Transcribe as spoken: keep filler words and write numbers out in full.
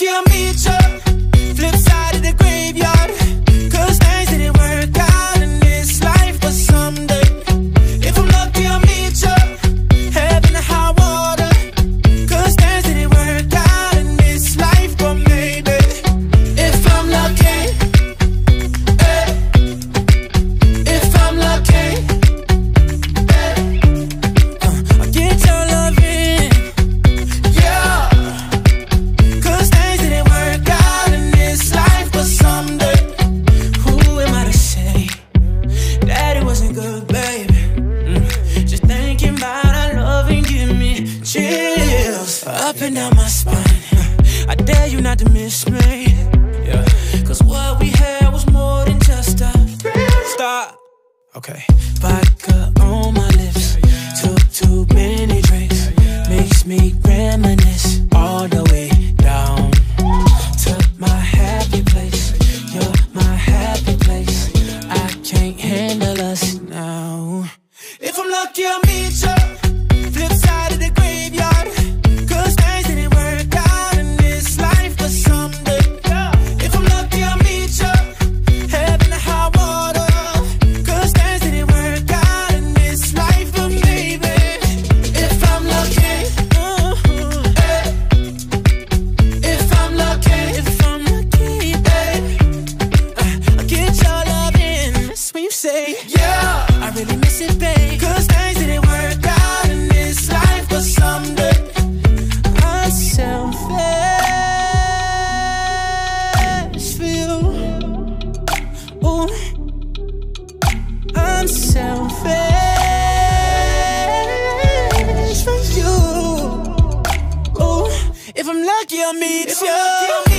lucky I'll meet you. Flip side of the graveyard. Cause things didn't work out in this life, but someday, if I'm lucky I'll meet you. Heaven or high water. Cause things didn't work out in this life, but maybe, if I'm lucky, eh, if I'm lucky, eh, uh, I'll get your loving, yeah. Cause things didn't work out in this life, but someday, who am I to say that it wasn't good, baby? Mm. Just thinking about our love and give me chills up and down my spine. I dare you not to miss me, yeah. Cause what we had was more than just a stop. Okay. Vodka on my lips, took too many drinks, makes me reminisce all the way down to my happy place. You're my happy place. I can't handle us now. If I'm lucky I'll meet you. Flip side of the graveyard. Cause things didn't work out in this life, but someday, if I'm lucky I'll meet you. Heaven or high water. Cause things didn't work out in this life, but maybe, if I'm lucky, uh, eh, if I'm lucky, if I'm lucky, eh, uh, I'll get your loving. That's when you say, yeah, I really miss it, babe. Cause things didn't work out in this life, but someday, I'm selfish for you. Ooh, I'm selfish for you. Ooh, if I'm lucky I'll meet you.